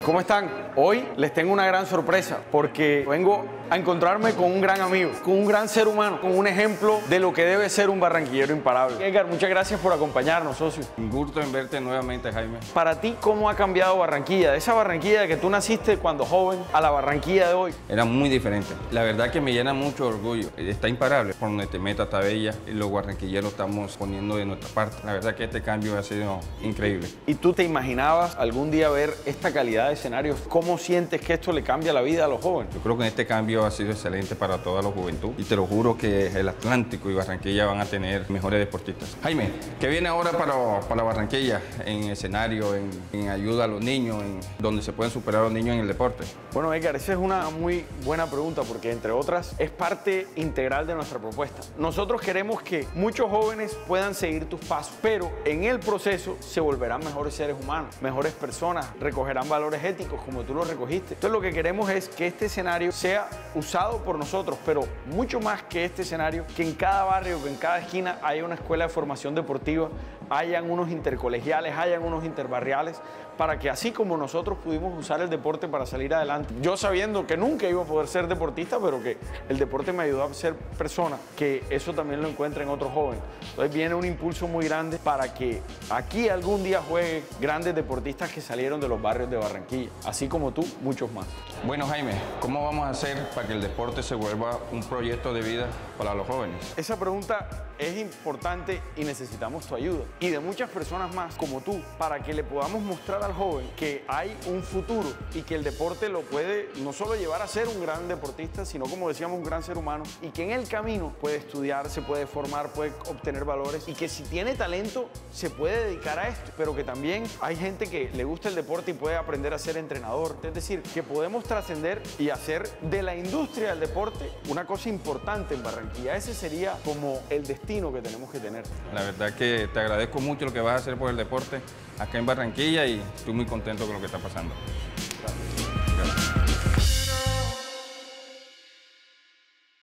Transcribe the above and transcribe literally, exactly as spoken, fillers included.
¿Cómo están? Hoy les tengo una gran sorpresa porque vengo a encontrarme con un gran amigo, con un gran ser humano, con un ejemplo de lo que debe ser un barranquillero imparable. Edgar, muchas gracias por acompañarnos, socio. Un gusto en verte nuevamente, Jaime. Para ti, ¿cómo ha cambiado Barranquilla? De esa Barranquilla de que tú naciste cuando joven a la Barranquilla de hoy. Era muy diferente. La verdad que me llena mucho orgullo. Está imparable. Por donde te metas, está bella. Y los barranquilleros estamos poniendo de nuestra parte. La verdad que este cambio ha sido increíble. ¿Y tú te imaginabas algún día ver esta calidad de escenarios? ¿Cómo sientes que esto le cambia la vida a los jóvenes? Yo creo que este cambio ha sido excelente para toda la juventud. Y te lo juro que el Atlántico y Barranquilla van a tener mejores deportistas. Jaime, ¿qué viene ahora para, para Barranquilla en escenario, en, en ayuda a los niños, en donde se pueden superar a los niños en el deporte? Bueno, Edgar, esa es una muy buena pregunta porque, entre otras, es parte integral de nuestra propuesta. Nosotros queremos que muchos jóvenes puedan seguir tus pasos, pero en el proceso se volverán mejores seres humanos, mejores personas, recogerán valores éticos como tú los recogiste. Entonces, lo que queremos es que este escenario sea usado por nosotros, pero mucho más que este escenario, que en cada barrio, que en cada esquina haya una escuela de formación deportiva, hayan unos intercolegiales, hayan unos interbarriales, para que así como nosotros pudimos usar el deporte para salir adelante, yo sabiendo que nunca iba a poder ser deportista, pero que el deporte me ayudó a ser persona, que eso también lo encuentren otros jóvenes. Entonces viene un impulso muy grande para que aquí algún día jueguen grandes deportistas que salieron de los barrios de Barranquilla, así como tú, muchos más. Bueno, Jaime, ¿cómo vamos a hacer para que el deporte se vuelva un proyecto de vida para los jóvenes? Esa pregunta es importante y necesitamos tu ayuda y de muchas personas más como tú, para que le podamos mostrar al joven que hay un futuro y que el deporte lo puede no solo llevar a ser un gran deportista, sino, como decíamos, un gran ser humano, y que en el camino puede estudiar, se puede formar, puede obtener valores, y que si tiene talento se puede dedicar a esto, pero que también hay gente que le gusta el deporte y puede aprender a ser entrenador. Es decir, que podemos trascender y hacer de la industria del deporte una cosa importante en Barranquilla. Ese sería como el destino que tenemos que tener. La verdad que te agradezco mucho lo que vas a hacer por el deporte acá en Barranquilla y estoy muy contento con lo que está pasando. Gracias. Gracias.